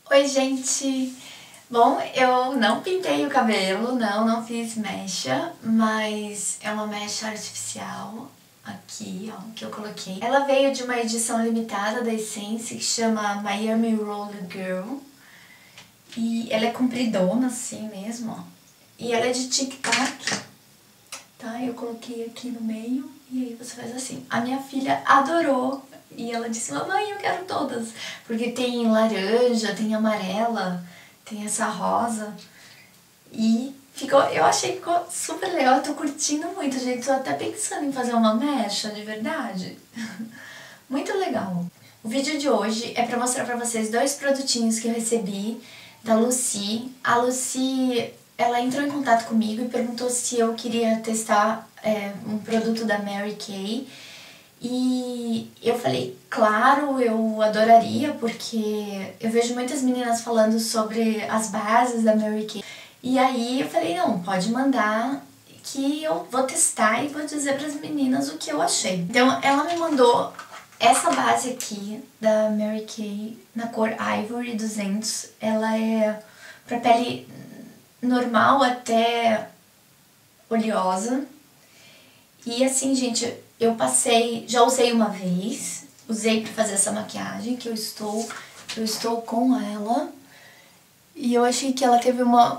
Oi, gente! Bom, eu não pintei o cabelo, não fiz mecha, mas é uma mecha artificial aqui, ó, que eu coloquei. Ela veio de uma edição limitada da Essence que chama Miami Roller Girl. E ela é compridona assim mesmo, ó. E ela é de tic-tac, tá? Eu coloquei aqui no meio e aí você faz assim. A minha filha adorou e ela disse, mamãe, eu quero todas. Porque tem laranja, tem amarela, tem essa rosa. E ficou, eu achei que ficou super legal, eu tô curtindo muito, gente. Tô até pensando em fazer uma mecha, de verdade. Muito legal. O vídeo de hoje é pra mostrar pra vocês dois produtinhos que eu recebi da Lucy. A Lucy, ela entrou em contato comigo e perguntou se eu queria testar um produto da Mary Kay. E eu falei, claro, eu adoraria, porque eu vejo muitas meninas falando sobre as bases da Mary Kay. E aí eu falei, não, pode mandar que eu vou testar e vou dizer para as meninas o que eu achei. Então ela me mandou essa base aqui da Mary Kay na cor Ivory 200. Ela é para pele normal até oleosa. E assim, gente, eu passei, já usei uma vez, usei pra fazer essa maquiagem que eu estou com ela. E eu achei que ela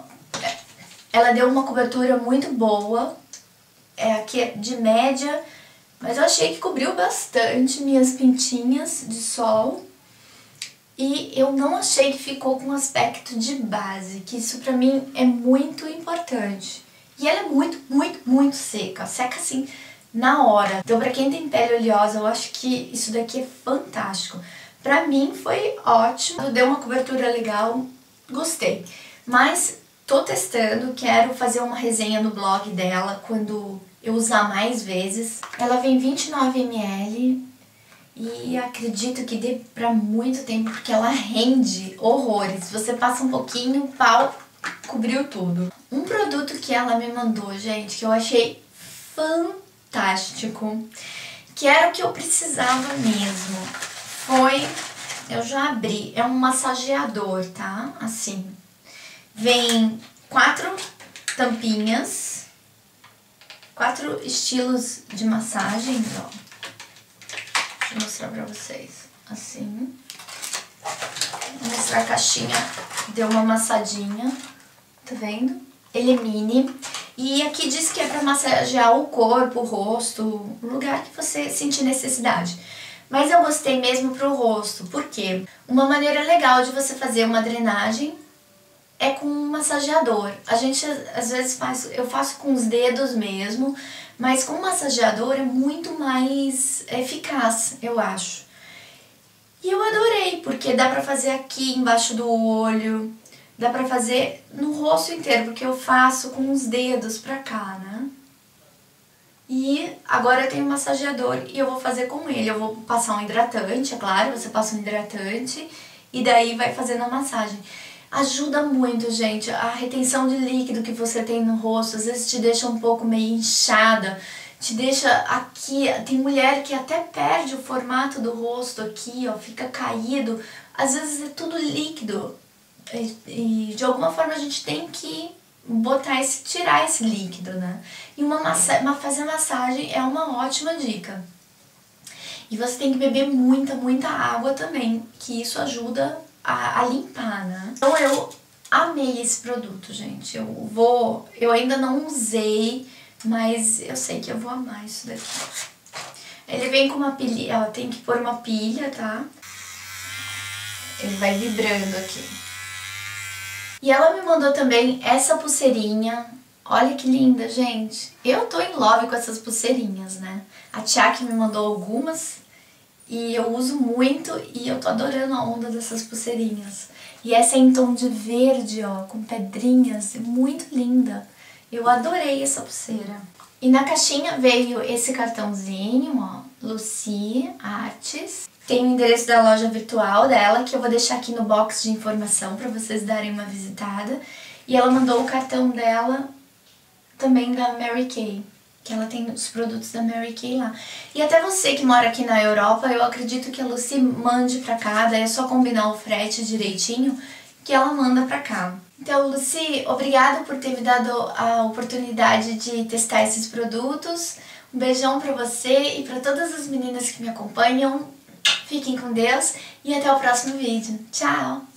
ela deu uma cobertura muito boa. Aqui é de média, mas eu achei que cobriu bastante minhas pintinhas de sol. E eu não achei que ficou com aspecto de base, que isso pra mim é muito importante. E ela é muito seca, seca assim na hora. Então pra quem tem pele oleosa, eu acho que isso daqui é fantástico. Pra mim foi ótimo, deu uma cobertura legal, gostei. Mas tô testando, quero fazer uma resenha no blog dela quando eu usar mais vezes. Ela vem 29 ml e acredito que dê pra muito tempo, porque ela rende horrores. Você passa um pouquinho, pau, cobriu tudo. Um produto que ela me mandou, gente, que eu achei fantástico, que era o que eu precisava mesmo, foi, eu já abri, é um massageador, tá? Assim, vem 4 tampinhas, 4 estilos de massagens, ó. Deixa eu mostrar pra vocês, assim. Vou mostrar a caixinha, deu uma amassadinha, tá vendo? Ele é mini. E aqui diz que é pra massagear o corpo, o rosto, o lugar que você sentir necessidade. Mas eu gostei mesmo pro rosto, porque uma maneira legal de você fazer uma drenagem é com um massageador. A gente às vezes eu faço com os dedos mesmo, mas com o massageador é muito mais eficaz, eu acho. E eu adorei, porque dá pra fazer aqui embaixo do olho, dá pra fazer no rosto inteiro, porque eu faço com os dedos pra cá, né? E agora eu tenho um massageador e eu vou fazer com ele. Eu vou passar um hidratante, é claro, você passa um hidratante e daí vai fazendo a massagem. Ajuda muito, gente, a retenção de líquido que você tem no rosto, às vezes te deixa um pouco meio inchada, te deixa aqui, tem mulher que até perde o formato do rosto aqui, ó, fica caído, às vezes é tudo líquido e de alguma forma a gente tem que tirar esse líquido, né? E fazer massagem é uma ótima dica. E você tem que beber muita água também, que isso ajuda a limpar, né? Então eu amei esse produto, gente. Eu ainda não usei, mas eu sei que eu vou amar isso daqui. Ele vem com uma pilha, ela tem que pôr uma pilha, tá? Ele vai vibrando aqui. E ela me mandou também essa pulseirinha. Olha que linda, gente. Eu tô em love com essas pulseirinhas, né? A Tchak me mandou algumas e eu uso muito e eu tô adorando a onda dessas pulseirinhas. E essa é em tom de verde, ó, com pedrinhas, é muito linda. Eu adorei essa pulseira. E na caixinha veio esse cartãozinho, ó, Lucy Artes. Tem o endereço da loja virtual dela, que eu vou deixar aqui no box de informação para vocês darem uma visitada. E ela mandou o cartão dela também da Mary Kay, que ela tem os produtos da Mary Kay lá. E até você que mora aqui na Europa, eu acredito que a Lucy mande pra cá, daí é só combinar o frete direitinho que ela manda pra cá. Então, Lucy, obrigada por ter me dado a oportunidade de testar esses produtos. Um beijão pra você e pra todas as meninas que me acompanham. Fiquem com Deus e até o próximo vídeo. Tchau!